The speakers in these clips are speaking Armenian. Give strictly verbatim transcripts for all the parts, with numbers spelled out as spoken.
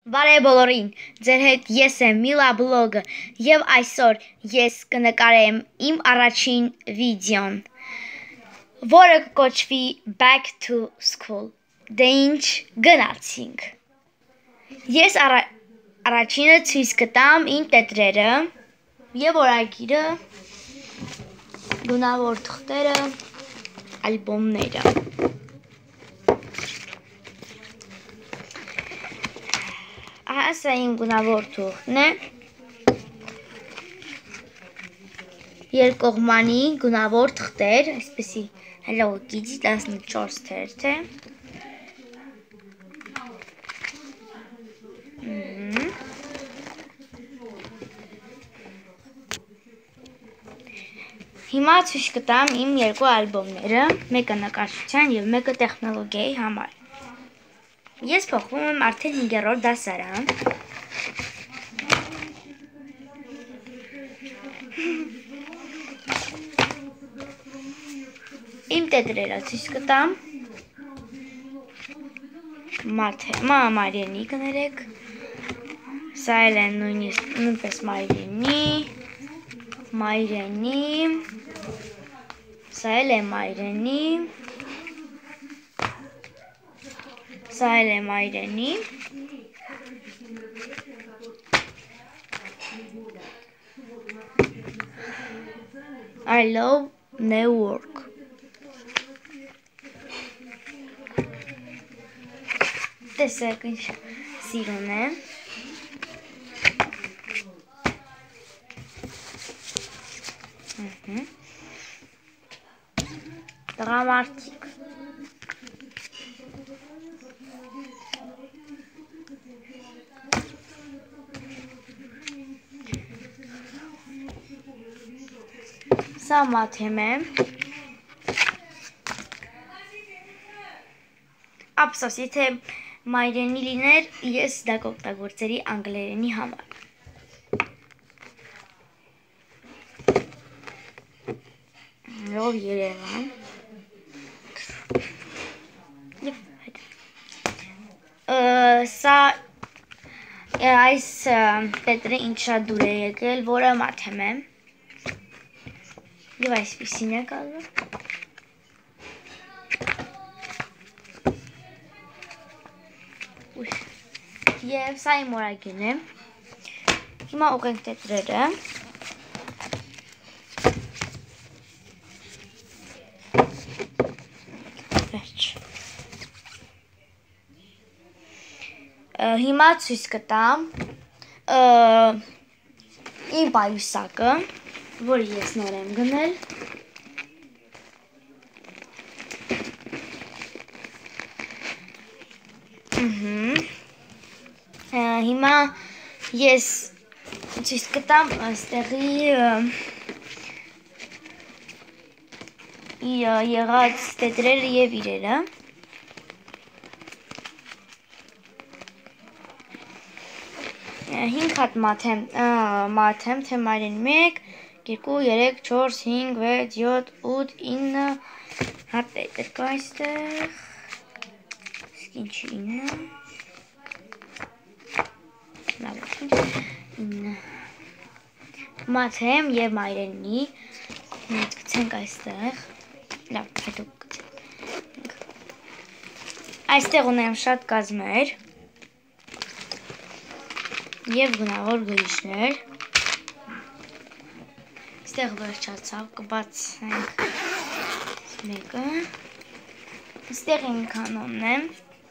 Բարև բոլորին, ձեր հետ ես եմ Միլա բլոգը և այսօր ես կնկարեմ իմ առաջին վիդեոն, որը կոչվի Back to School, դե ինչ գնացինք։ Ես արա, առաջինը ցույց կտամ իմ տետրերը և օրագիրը, գունավոր թղթերը, ալբոմները։ Սա իմ գունավոր թուղթն է, երկկողմանի գունավոր թղթեր, այսպեսի հլոգիցի տասնչորս թերթ է։ Հիմա ցույց կտամ իմ երկու ալբոմները, մեկը նկարչության և մեկը տեխնոլոգիայի համար։ Ես փոխվում եմ արդեն հինգերորդ դասարան։ Իմ տետրերը ցույց կտամ։ Մաթեմա Մարիենի կներեք։ Սա էլ է նույնպես Մարիենի, Մարիենի, սա էլ է Մարիենի, սա էլ է Մարիենի, I love New York. Տեսեք ինչ սիրուն է։ Տղամարդիկ։ Սա մաթեմ է։ Ափսոս, եթե Մարիենի լիներ, ես դա կօգտագործեի անգլերենի համար։ Ով Երևան։ Սա այս տետրը ինչ շատ դուր է եկել, որը մաթեմ է։ Եվ այսպիսին է կալը։ Եվ սա իմ օրագիրն է։ Հիմա ուղենք տետրերը։ Վերջ։ Հիմա ցույց կտամ իմ պայուսակը, որը ես նոր եմ գնել։ Հիմա ես ցույց կտամ այստեղի եղած տետրերը և իրերը։ Հինգ հատ մաթեմ, թե Մարիեն մեկ, երկու, երեք, չորս, հինգ, վեց, յոթ, ութ, ինը հատ տետր կա այստեղ։ Իսկ ինչի ինը։ Մաթեմ և Մարիենի մենք գցենք այստեղ։ Լավ, հետո գցենք։ Այստեղ ունեմ շատ կազմեր և գունավոր գրիչներ։ Այստեղ վերջացավ, կբացենք մեկը։ Այստեղ իմ կանոնն է։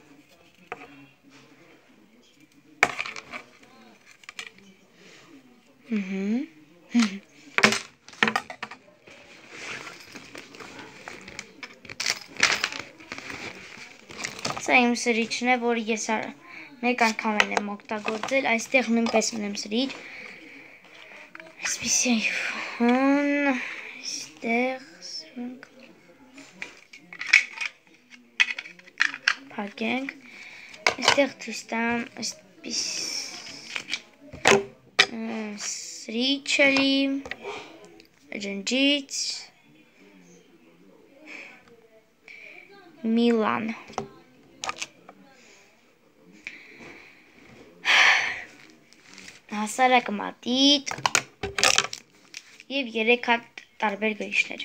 Սա իմ սրիչն է, որ ես մեկ անգամ եմ օգտագործել, այստեղ նույնպես ունեմ սրիչ, այսպիսի այդքան, այստեղ սրունք, փակենք, այստեղ ցույց տամ, այսպես սրիչ էլի, ջնջից, Միլան։ հասարակ մատիտ և երեք հատ տարբեր գրիչներ։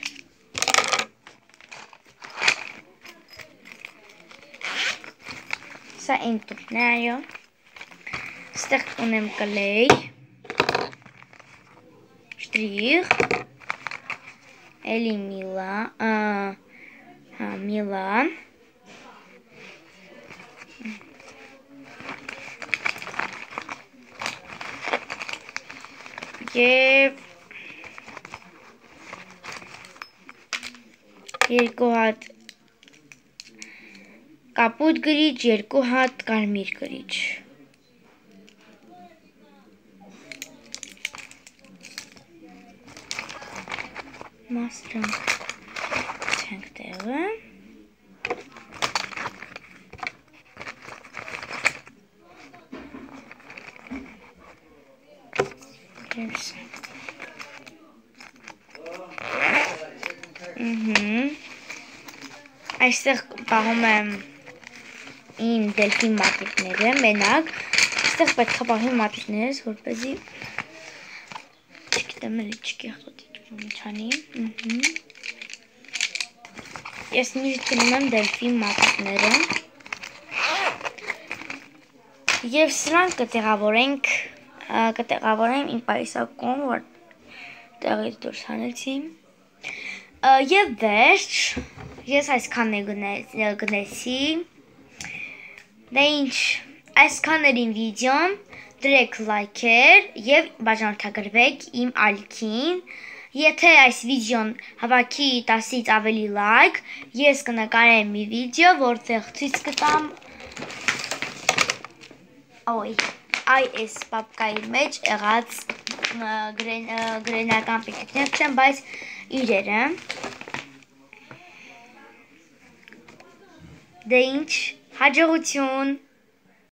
Սա իմ տուփն է, այո։ Ստեղ ունեմ կլեյ, շտրիխ, էլի միլան, հա, միլան, և երկու հատ կապույտ գրիչ, երկու հատ կարմիր գրիչ։ Մասրանք չենք տեղը։ Այստեղ պահում եմ իմ դելֆին մատիտները, մենակ, այստեղ պետք է պահեմ մատիտներս, որպեսզի չգիտեմ էլի չկեղտոտի չանի։ Ես միշտ գնում եմ դելֆին մատիտները և սրանք կտեղավորենք, կտեղավորեմ իմ պայուսակում, որ տեղից դուրս հանեցի։ Եվ վերջ, ես այսքան է գնեցի, դե ինչ, այսքան էր իմ վիդեոն, դրեք լայքեր և բաժանորդագրվեք իմ ալիքին, եթե այս վիդեոն հավաքի տասից ավելի լայք, ես կնկարեմ մի վիդեո, որտեղ ցույց կտամ այս պապկայի մեջ եղած գրենական պիկնիկներ չեմ, բայց իրերը, դե ինչ, հաջողություն։